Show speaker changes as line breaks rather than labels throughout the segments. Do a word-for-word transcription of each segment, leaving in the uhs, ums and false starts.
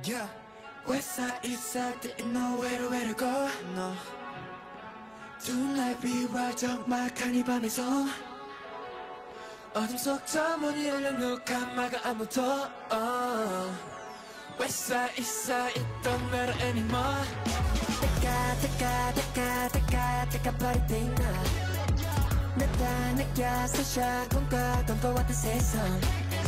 Yeah. West side, east side, didn't know where to, where to go. No. Tonight we ride 적막한 이 밤에서 어둠 속 저 문이 열려 누가 막아 아무도. oh. West side, east side, it don't matter anymore. 때가 때가 때가 때가 때가 버릴 때 있나 내가 느껴 쑤셔 꿈꿔 꿈꿔왔던 세상.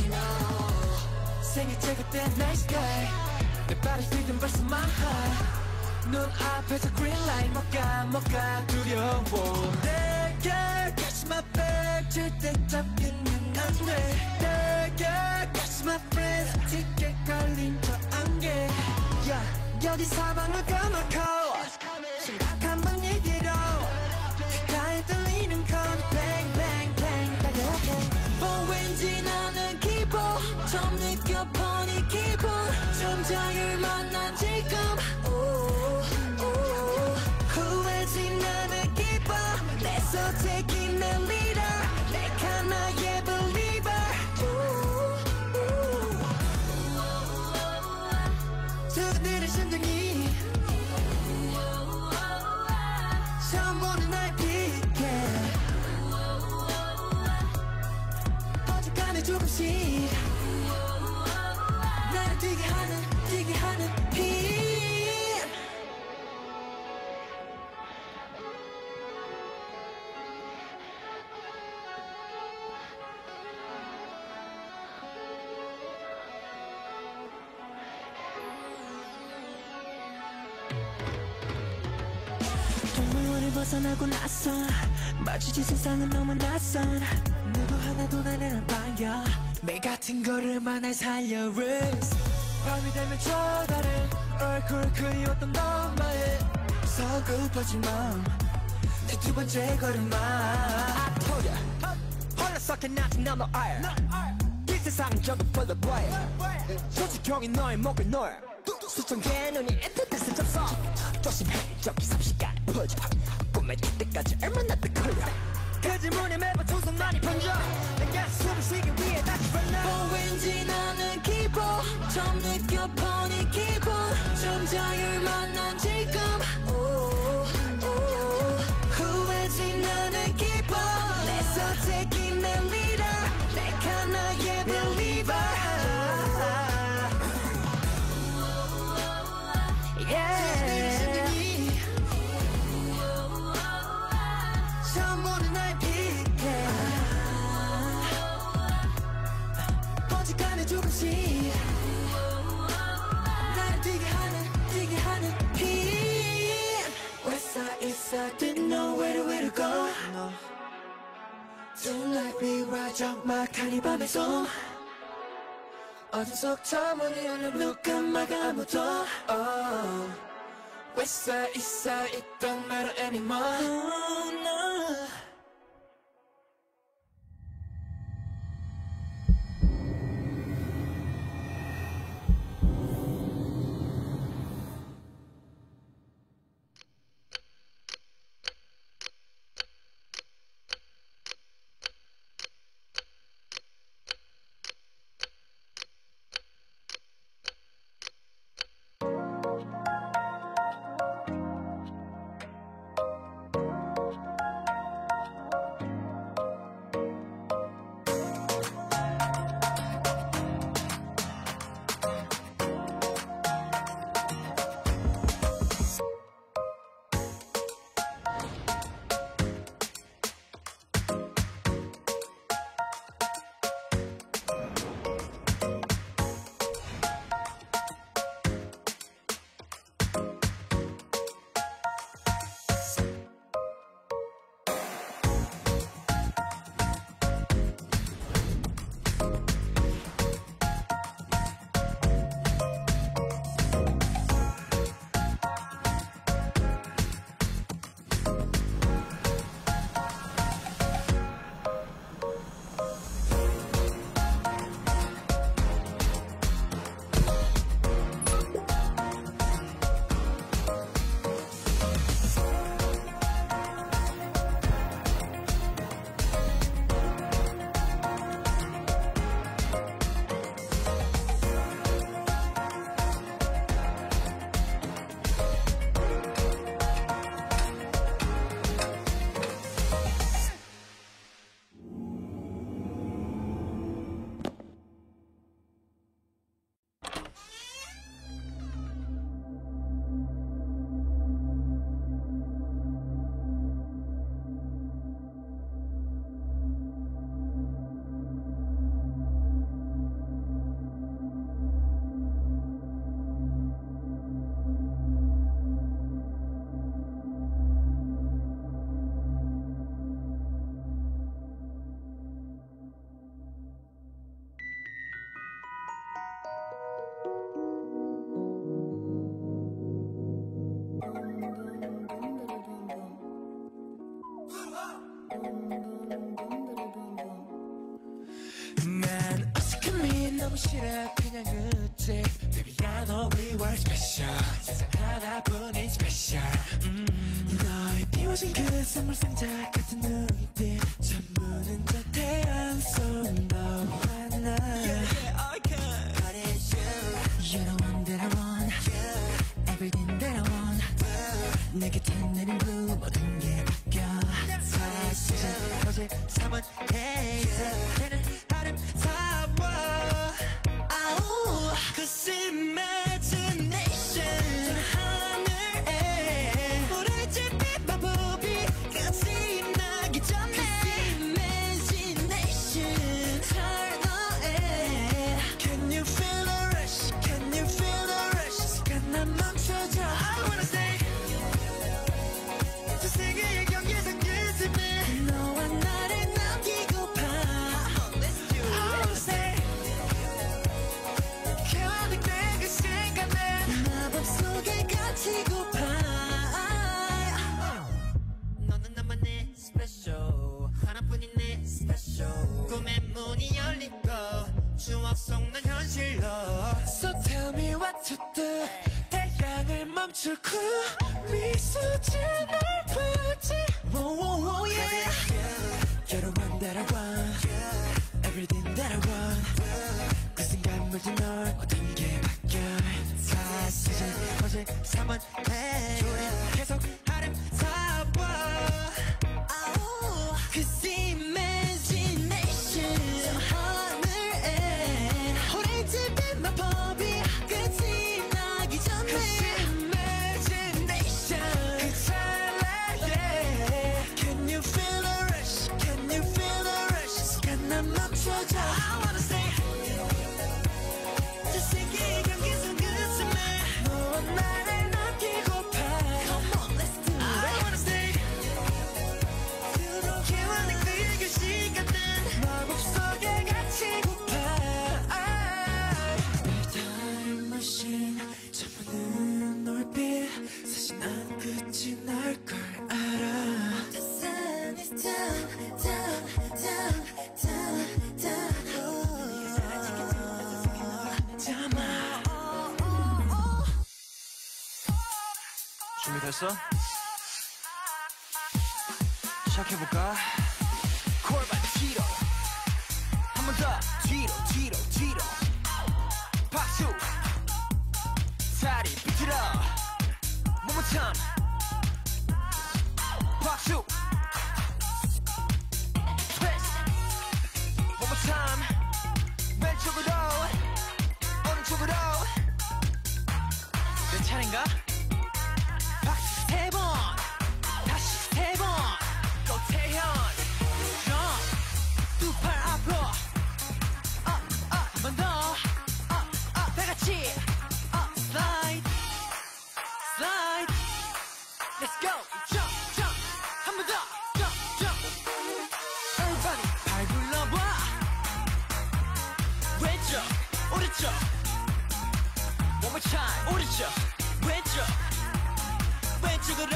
생일째 그때 night sky 내 발이 뛰던 벌써 my high 눈앞에서 green light 못가 못가 두려워. 내게 catch my back 절대 잡히면 안돼. 내게 catch my breath 짙게 걸린 저 안개. yeah. 여기 사방을 까맣고 심각한 분위기로 귓가에 들리는 건 bang bang bang 따뜻해. 왠지 나는 기분 처음 느껴본 이 기분 천장을 만난 지금 후회지 나는 기뻐 내 선택이 내 리더 내가 나의 believer. 두근대는 심장이 처음 보는 날 피해 어젯간에 조금씩 나를 뛰게 하는 뛰게 하는 빛. 동물원을 벗어나고 나서 마주친 세상은 너무 낯선 누구 하나도 나를 안 반겨. 매일 같은 걸음만 날 살려 risk. 밤이 되면 저 다른 얼굴 그리웠던 너만의 서글퍼진 마음 내 두 번째 걸음마. I told ya 홀라석해 나지 나 너 알. 이 세상은 저거 불러봐야 조직형이 너의 목을 놓여 수천 개의 눈이 애틋해서 접속 조심해 저기 삽시간에 퍼져 꿈에 들 때까지 얼마나 더 걸려. 그 질문에 매번 총선만이 번져 내가 숨을 쉬기 위해 다시 불러. 왠지 나는 기분 처음 느껴본 이 기분 점장을 만난 지금 후회지 나는 기분 내 선택이 내 리더 내가 나의 believer. yeah. 처음 보는 날 피해 어지간해 조금씩 나를 뛰게 하는 뛰게 하는 빛. West side, east side, didn't know where to, where to go. no. Tonight we ride 적막한 이 밤에서 어둠 속 저 문이 열려 누가 막아 아무도. oh. West side, east side, it don't matter anymore. oh, no. 싫어 그냥 웃지 Baby I know we were special 세상 하나뿐인 special 음. 너의 비워진 그 선물 상자 같은 눈빛 전부는 저 태양 속 너와 나 Yeah yeah I can But it's you You're the one that I want yeah. Everything that I want yeah. 내 곁에 내린 blue 모든 게 바뀌어 사실 어제 삼원 헤이즈 걔는 아름다워 아우 Cause imagination 저 하늘에 불을 지핀 마법이 끝이 나기 전에 Cause imagination turn on Can you feel the rush Can you feel the rush 시간 난 멈춰줘 I wanna stay 저 세계의 경계선 끝쯤에 너와 나를 남기고파 I wanna stay 계획된 그 시간에 마법 속에 갇히고파 너는 나만의 special 하나뿐인 내 special 꿈의 문이 열리고 추억 속 난 현실로 So tell me what to do 태양을 멈추고 미소짓 날 보여지 Whoa whoa whoa yeah You're the one that I want Everything that I want 그 순간 물든 널 모든 게 바뀌어 사실은 어제 삼원 해 계속 아름다워 Cause imagination 저 하늘에 오래 집힌 마법이 끝이 나기 전에 Cause imagination 그 찰나에 Can you feel the rush Can you feel the rush 시간 난 멈춰줘 I wanna stay 저 세계의 경계선 끝쯤에 너와 나를 남기고파 Come on let's do it I wanna stay 계획된 그 시간은 마법 속에 갇히고파 Time machine 전부는 넓이 사실 난 끝이 날 걸 알아 The sun is down down down down down 잠아
준비됐어? 시작해볼까? 골반 뒤로 한 번 더 뒤로 뒤로 뒤로 박수 다리 비틀어 One more time 박수 twist One more time 왼쪽으로 오른쪽으로 내 차례인가? 박수 세 번 다시 세 번 또 태현 두 팔 앞으로 한 번 더 다 같이 slide slide let's go jump jump 한 번 더 jump jump everybody 발 굴러봐 왼쪽 오른쪽 one more time 오른쪽 왼쪽 왼쪽으로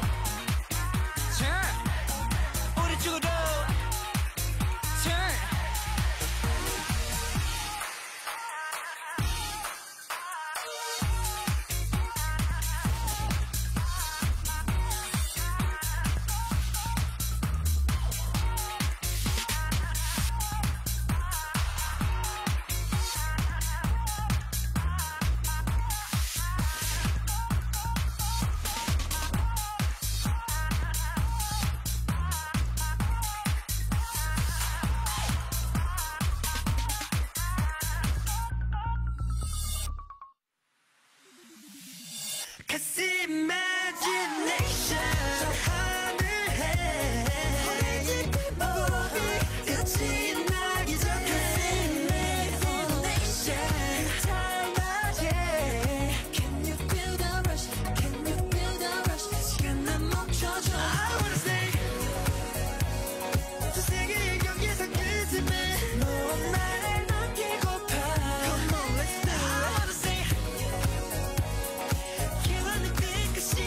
turn 오른쪽으로 turn
Cause imagination 저 하늘에 오래 집힌 마법이 끝이 나기 전에 Cause imagination 그 찰나에 Can you feel the rush Can you feel the rush 시간 난 멈춰줘 I wanna stay 저 세계의 경계선 끝쯤에 너와 나를 남기고파 Come on let's do it I wanna stay 계획된 그 시간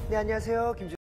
네, 안녕하세요. 김